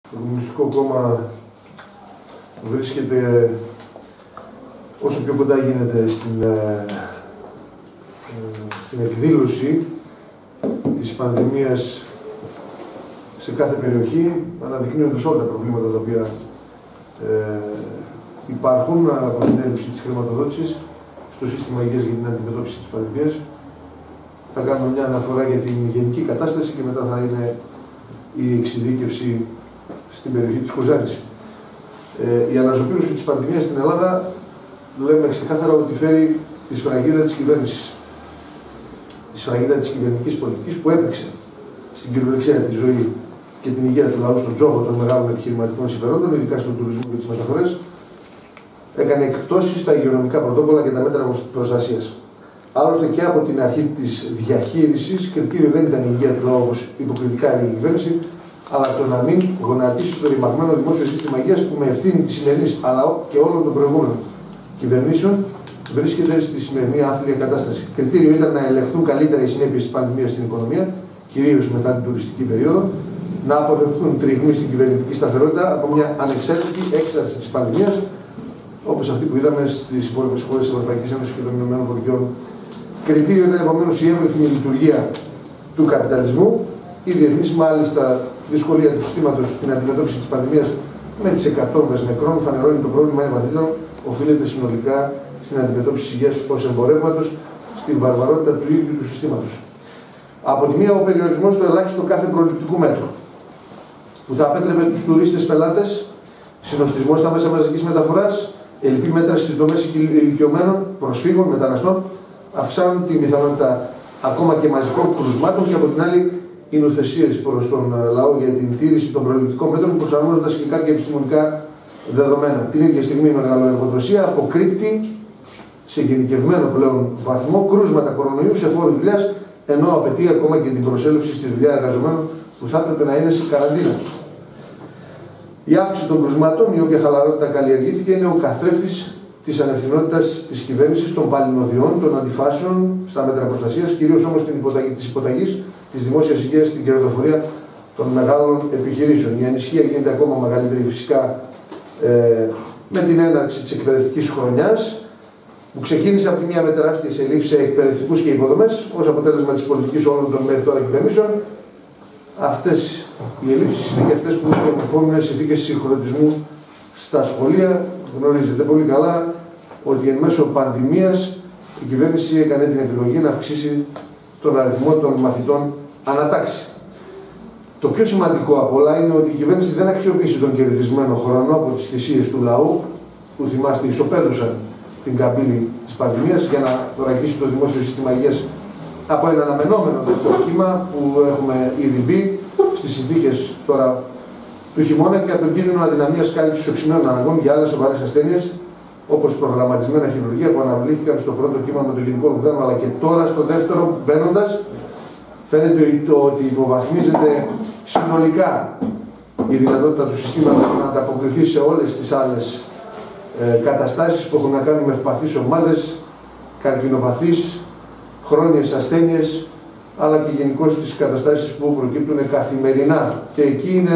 Το Κομμουνιστικό Κόμμα βρίσκεται όσο πιο κοντά γίνεται στην εκδήλωση της πανδημίας σε κάθε περιοχή, αναδεικνύοντας όλα τα προβλήματα τα οποία υπάρχουν από την έλλειψη της χρηματοδότησης στο σύστημα υγείας για την αντιμετώπιση της πανδημίας. Θα κάνουμε μια αναφορά για την γενική κατάσταση και μετά θα είναι η εξειδίκευση στην περιοχή της Κοζάνης. Η αναζωπήρωση της πανδημίας στην Ελλάδα, λέμε ξεκάθαρα ότι φέρει τη σφραγίδα της κυβέρνησης. Τη σφραγίδα της κυβερνητικής πολιτικής που έπαιξε στην κυριολεξία τη ζωή και την υγεία του λαού στον τζόγο των μεγάλων επιχειρηματικών συμφερόντων, ειδικά στον τουρισμό και τις μεταφορές. Έκανε εκπτώσεις στα υγειονομικά πρωτόκολλα και τα μέτρα προστασίας. Άλλωστε και από την αρχή της διαχείρισης, κριτήριο δεν ήταν η υγεία του λαού όπως υποκριτικά έλεγε η κυβέρνηση, αλλά το να μην γονατίσει το ρημαγμένο δημόσιο σύστημα υγείας που με ευθύνη της σημερινής αλλά και όλων των προηγούμενων κυβερνήσεων βρίσκεται στη σημερινή άθλια κατάσταση. Κριτήριο ήταν να ελεγχθούν καλύτερα οι συνέπειες της πανδημίας στην οικονομία, κυρίως μετά την τουριστική περίοδο, να αποφευχθούν τριγμοί στην κυβερνητική σταθερότητα από μια ανεξάρτητη έξαρση της πανδημίας, όπως αυτή που είδαμε στις υπόλοιπες χώρες της Ευρωπαϊκής Ένωσης και των ΗΠΑ. Κριτήριο ήταν επομένως η εύρυθμη λειτουργία του καπιταλισμού, η διεθνής μάλιστα δυσκολία του συστήματος στην αντιμετώπιση της πανδημίας με τις εκατόμβες νεκρών, φανερώνει το πρόβλημα είναι βαθύτερο, οφείλεται συνολικά στην αντιμετώπιση της υγείας ως εμπορεύματος, στην βαρβαρότητα του ίδιου του συστήματος. Από τη μία, ο περιορισμός στο ελάχιστο κάθε προληπτικού μέτρου, που θα απέτρεπε τους τουρίστες πελάτες, συνοστισμό στα μέσα μαζικής μεταφοράς, ελλειπή μέτρα στις δομές ηλικιωμένων, προσφύγων, μεταναστών, αυξάνουν την πιθανότητα ακόμα και μαζικών κρουσμάτων και από την άλλη οι νουθεσίες προς τον λαό για την τήρηση των προληπτικών μέτρων, προσαρμόζοντας και κάποια επιστημονικά δεδομένα. Την ίδια στιγμή η μεγαλοεργοδοσία αποκρύπτει σε γενικευμένο πλέον βαθμό κρούσματα κορονοϊού σε φόρους δουλειάς, ενώ απαιτεί ακόμα και την προσέλευση στη δουλειά εργαζομένων που θα έπρεπε να είναι σε καραντίνα. Η αύξηση των κρουσμάτων, η οποία χαλαρότητα καλλιεργήθηκε, είναι ο καθρέφτης της ανευθυνότητας της κυβέρνησης, των παλινοδιών, των αντιφάσεων στα μέτρα προστασίας, κυρίως όμως της υποταγής της δημόσιας υγείας στην κερδοφορία των μεγάλων επιχειρήσεων. Η ανησυχία γίνεται ακόμα μεγαλύτερη φυσικά με την έναρξη της εκπαιδευτικής χρονιάς, που ξεκίνησε από τη μία με τεράστιες ελλείψεις σε εκπαιδευτικούς και υποδομές, ως αποτέλεσμα της πολιτικής όλων των μέχρι τώρα κυβερνήσεων. Αυτές οι ελλείψεις είναι και αυτές που διαμορφώνουν συνθήκες συγχρονισμού στα σχολεία. Γνωρίζετε πολύ καλά ότι εν μέσω πανδημίας η κυβέρνηση έκανε την επιλογή να αυξήσει τον αριθμό των μαθητών ανατάξει. Το πιο σημαντικό από όλα είναι ότι η κυβέρνηση δεν αξιοποίησε τον κερδισμένο χρόνο από τις θυσίες του λαού, που θυμάστε ισοπαίδωσαν την καμπύλη της πανδημίας για να θωρακίσει το δημόσιο σύστημα υγείας από ένα αναμενόμενο δεύτερο κύμα που έχουμε ήδη μπει στις συνθήκες τώρα του χειμώνα και από τον κίνδυνο αδυναμίας κάλυψης οξυμένων αναγκών για άλλες σοβαρές ασθένειες, όπως προγραμματισμένα χειρουργία που αναβλήθηκαν στο πρώτο κύμα με το γενικό lockdown, αλλά και τώρα στο δεύτερο μπαίνοντας, φαίνεται ότι υποβαθμίζεται συνολικά η δυνατότητα του συστήματος να ανταποκριθεί σε όλες τις άλλες καταστάσεις που έχουν να κάνουν με ευπαθείς ομάδες, καρκινοπαθείς, χρόνιες ασθένειες, αλλά και γενικώς τις καταστάσεις που προκύπτουν καθημερινά. Και εκεί είναι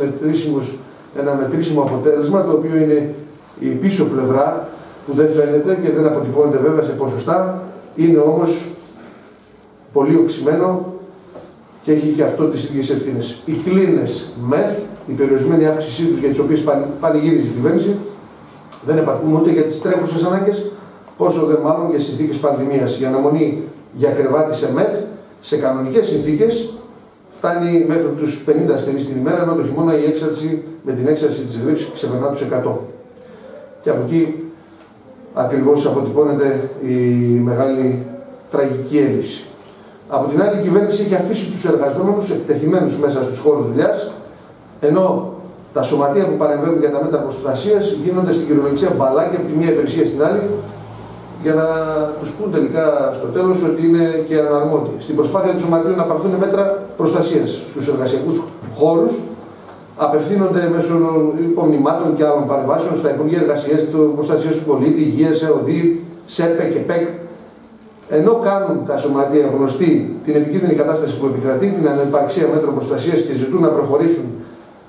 ένα μετρήσιμο αποτέλεσμα, το οποίο είναι η πίσω πλευρά που δεν φαίνεται και δεν αποτυπώνεται βέβαια σε ποσοστά, είναι όμως πολύ οξυμένο και έχει και αυτό τις ίδιες ευθύνες. Οι κλίνες ΜΕΘ, η περιορισμένη αύξησή τους για τις οποίες πανηγύριζε η κυβέρνηση, δεν επαρκούν ούτε για τις τρέχουσες ανάγκες, πόσο δε μάλλον για συνθήκες πανδημίας. Η αναμονή για κρεβάτι σε ΜΕΘ σε κανονικές συνθήκες φτάνει μέχρι τους 50 ασθενείς την ημέρα, ενώ το χειμώνα με την έξαρση της γρήπης ξεπερνά τους 100. Και από εκεί ακριβώς αποτυπώνεται η μεγάλη τραγική έλλειψη. Από την άλλη, η κυβέρνηση έχει αφήσει τους εργαζόμενους εκτεθειμένους μέσα στους χώρους δουλειάς, ενώ τα σωματεία που παρεμβαίνουν για τα μέτρα προστασίας γίνονται στην κυριολεξία μπαλάκια από τη μία υπηρεσία στην άλλη, για να τους πούν τελικά στο τέλος ότι είναι και αναρμόδιοι. Στην προσπάθεια του σωματείου να πάρθουν μέτρα προστασίας στους εργασιακούς χώρους, απευθύνονται μέσω υπομνημάτων και άλλων παρεμβάσεων στα Υπουργεία Εργασίας, Προστασίας του Πολίτη, Υγείας, ΕΟΔΗ, ΣΕΠΕ και ΠΕΚ, ενώ κάνουν τα σωματεία γνωστή την επικίνδυνη κατάσταση που επικρατεί, την ανεπαρξία μέτρων προστασίας και ζητούν να προχωρήσουν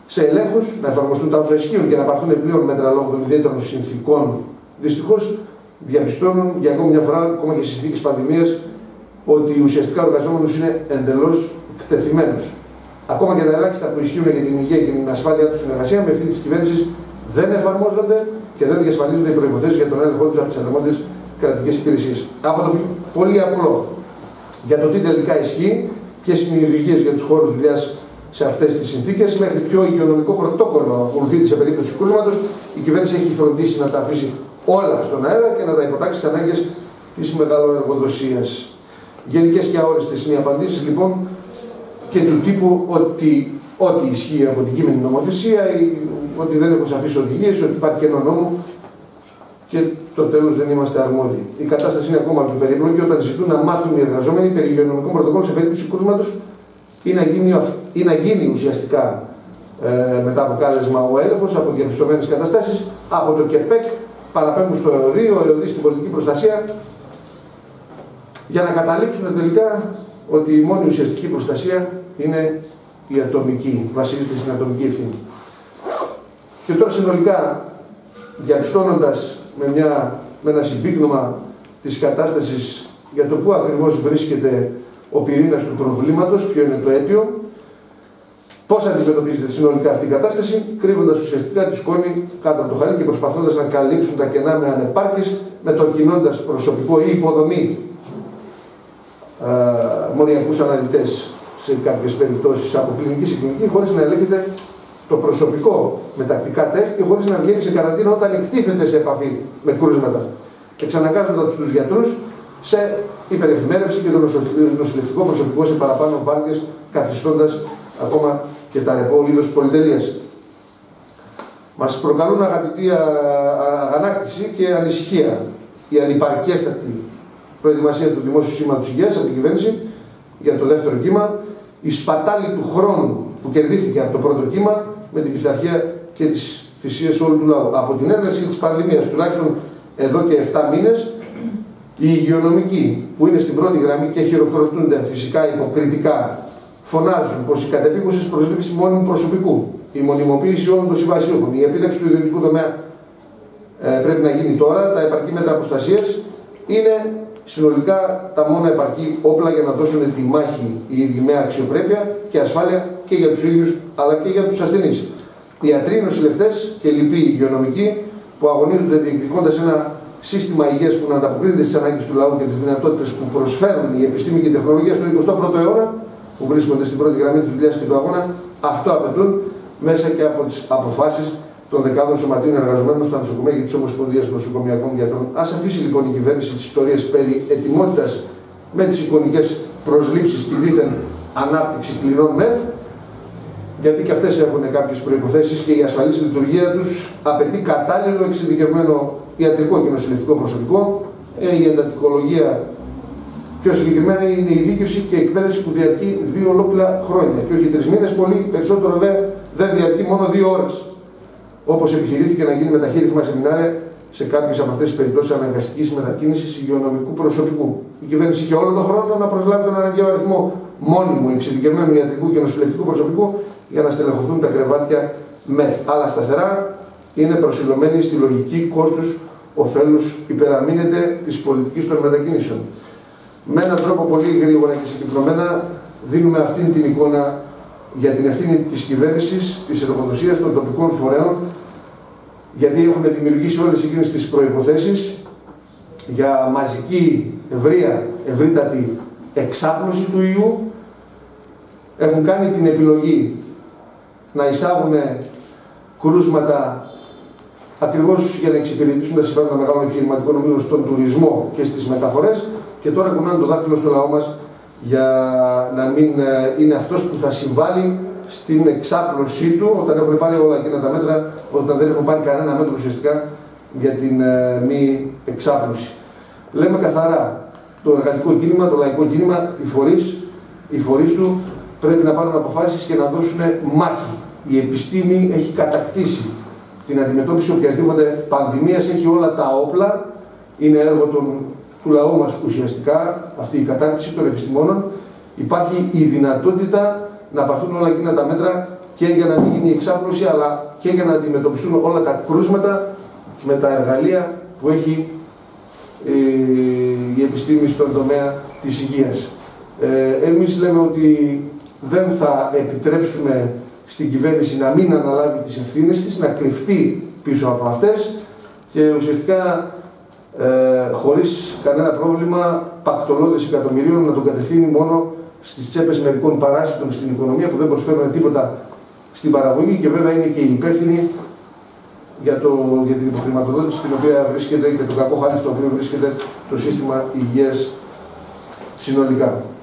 σε ελέγχους, να εφαρμοστούν τα όσα ισχύουν και να πάρθουν πλέον μέτρα λόγω των ιδιαίτερων συνθήκων. Δυστυχώς, διαπιστώνουν για ακόμη μια φορά, ακόμα και στις συνθήκες πανδημίας, ότι ουσιαστικά ο εργαζόμενος είναι εντελώς εκτεθειμένος. Ακόμα και τα ελάχιστα που ισχύουν για την υγεία και την ασφάλεια του στην εργασία, με ευθύνη της κυβέρνησης δεν εφαρμόζονται και δεν διασφαλίζονται οι προϋποθέσεις για τον έλεγχό τους από τις αρμόδιες κρατικές υπηρεσίες. Από το πολύ απλό για το τι τελικά ισχύει, ποιες είναι οι οδηγίες για τους χώρους δουλειάς σε αυτές τις συνθήκες, μέχρι ποιο υγειονομικό πρωτόκολλο ακολουθείται σε περίπτωση κρούσματος, η κυβέρνηση έχει φροντίσει να τα αφήσει όλα στον αέρα και να τα υποτάξει στις ανάγκες της μεγαλοεργοδοσίας. Γενικές και αόριστες είναι οι απαντήσεις λοιπόν και του τύπου ότι ισχύει από την κείμενη νομοθεσία, ότι δεν έχουν σαφείς οδηγίες, ότι υπάρχει και ένα νόμο και το τέλος δεν είμαστε αρμόδιοι. Η κατάσταση είναι ακόμα πιο περίπλοκη όταν ζητούν να μάθουν οι εργαζόμενοι περί υγειονομικών πρωτοκόλλων σε περίπτωση κρούσματος ή να γίνει ουσιαστικά μετά από κάλεσμα ο έλεγχος από διαπιστωμένες καταστάσεις, από το ΚΕΠΕΚ παραπέμπουν στο ΕΟΔΗ, ο ΕΟΔΗ στην πολιτική προστασία, για να καταλήξουν τελικά ότι η μόνη ουσιαστική προστασία είναι η ατομική, βασίζεται στην ατομική ευθύνη. Και τώρα συνολικά, διαπιστώνοντας με ένα συμπίκνωμα της κατάστασης για το πού ακριβώς βρίσκεται ο πυρήνας του προβλήματος, ποιο είναι το αίτιο, πώς αντιμετωπίζεται συνολικά αυτή η κατάσταση, κρύβοντας ουσιαστικά τη σκόνη κάτω από το χαλί και προσπαθώντας να καλύψουν τα κενά με ανεπάρκειες, μετακινώντας προσωπικό ή υποδομή μοριακούς αναλυτές σε κάποιες περιπτώσεις από κλινική σε κλινική, χωρίς να ελέγχεται το προσωπικό με τακτικά τεστ και χωρίς να βγαίνει σε καραντίνα όταν εκτίθεται σε επαφή με κρούσματα. Εξαναγκάζοντας τους γιατρούς σε υπερεφημέρευση και το νοσηλευτικό προσωπικό σε παραπάνω βάρδιες, καθιστώντας ακόμα και τα ρεπό είδος πολυτελείας. Μας προκαλούν αγαπητή αγανάκτηση και ανησυχία η ανυπαρκέστατη προετοιμασία του Δημόσιου Σύστηματος Υγείας από την κυβέρνηση για το δεύτερο κύμα, η σπατάλη του χρόνου που κερδίθηκε από το πρώτο κύμα με την πειθαρχία και τις θυσίες όλου του λαού. Από την έναρξη της πανδημίας, τουλάχιστον εδώ και 7 μήνες, οι υγειονομικοί που είναι στην πρώτη γραμμή και χειροκροτούνται φυσικά υποκριτικά, φωνάζουν πως η κατεπίγουσες προσλήψη μόνιμου προσωπικού, η μονιμοποίηση όλων των συμβασίων, η επίταξη του ιδιωτικού τομέα πρέπει να γίνει τώρα, τα επαρκή μέτρα προστασίας είναι συνολικά τα μόνα επαρκή όπλα για να δώσουν τη μάχη οι ίδιοι με αξιοπρέπεια και ασφάλεια και για τους ίδιους αλλά και για τους ασθενείς. Οι ιατροί, νοσηλευτές και λοιποί υγειονομικοί που αγωνίζονται διεκδικώντας ένα σύστημα υγείας που να ανταποκρίνεται στις ανάγκες του λαού και τις δυνατότητες που προσφέρουν η επιστήμη και η τεχνολογία στον 21ο αιώνα, που βρίσκονται στην πρώτη γραμμή της δουλειάς και του αγώνα, αυτό απαιτούν μέσα και από τις αποφάσεις των δεκάδων σωματείων εργαζομένων στα νοσοκομεία και τη Ομοσπονδία Νοσοκομιακών Γιατρών. Ας αφήσει λοιπόν η κυβέρνηση τις ιστορίες περί ετοιμότητας με τις εικονικές προσλήψεις στη δίθεν ανάπτυξη κλινών ΜΕΘ, γιατί και αυτές έχουν κάποιες προϋποθέσεις και η ασφαλής λειτουργία τους απαιτεί κατάλληλο εξειδικευμένο ιατρικό και νοσηλευτικό προσωπικό. Η εντατικολογία πιο συγκεκριμένα είναι η δίκευση και εκπαίδευση που διαρκεί 2 ολόκληρα χρόνια και όχι 3 μήνες, πολύ περισσότερο δεν διαρκεί μόνο 2 ώρες. Όπως επιχειρήθηκε να γίνει με ταχύρυθμα σεμινάρια σε κάποιες από αυτές τις περιπτώσεις αναγκαστικής μετακίνησης υγειονομικού προσωπικού. Η κυβέρνηση είχε όλο τον χρόνο να προσλάβει τον αναγκαίο αριθμό μόνιμου εξειδικευμένου ιατρικού και νοσηλευτικού προσωπικού για να στελεχωθούν τα κρεβάτια ΜΕΘ. Αλλά σταθερά είναι προσιλωμένη στη λογική κόστους-οφέλους, υπεραμείνεται της πολιτικής των μετακινήσεων. Με έναν τρόπο πολύ γρήγορα και συγκεκριμένα δίνουμε αυτήν την εικόνα για την ευθύνη της κυβέρνησης, της εργοδοσίας, των τοπικών φορέων, γιατί έχουν δημιουργήσει όλες εκείνες τις προϋποθέσεις για μαζική, ευρύτατη εξάπλωση του ιού. Έχουν κάνει την επιλογή να εισάγουν κρούσματα ακριβώς για να εξυπηρετήσουν τα συμφέροντα των μεγάλων επιχειρηματικών ομίλων στον τουρισμό και στις μεταφορές και τώρα κουνάνε το δάχτυλο στο λαό μας για να μην είναι αυτός που θα συμβάλλει στην εξάπλωσή του όταν έχουν πάρει όλα εκείνα τα μέτρα, όταν δεν έχουν πάρει κανένα μέτρο ουσιαστικά για την μη εξάπλωση. Λέμε καθαρά, το εργατικό κίνημα, το λαϊκό κίνημα, οι φορείς του πρέπει να πάρουν αποφάσεις και να δώσουν μάχη. Η επιστήμη έχει κατακτήσει την αντιμετώπιση οποιασδήποτε πανδημίας, έχει όλα τα όπλα, είναι έργο του λαού μας ουσιαστικά αυτή η κατάρτιση των επιστημόνων. Υπάρχει η δυνατότητα να πάρθουν όλα εκείνα τα μέτρα και για να μην γίνει εξάπλωση, αλλά και για να αντιμετωπιστούν όλα τα κρούσματα με τα εργαλεία που έχει η επιστήμη στον τομέα της υγείας. Εμείς λέμε ότι δεν θα επιτρέψουμε στην κυβέρνηση να μην αναλάβει τις ευθύνες της, να κρυφτεί πίσω από αυτές και ουσιαστικά χωρίς κανένα πρόβλημα πακτολώδες εκατομμυρίων να τον κατευθύνει μόνο στις τσέπες μερικών παράσιτων στην οικονομία που δεν προσφέρουν τίποτα στην παραγωγή και βέβαια είναι και οι υπεύθυνοι για την υποχρηματοδότηση στην οποία βρίσκεται και το κακό χάλι στο οποίο βρίσκεται το σύστημα υγείας συνολικά.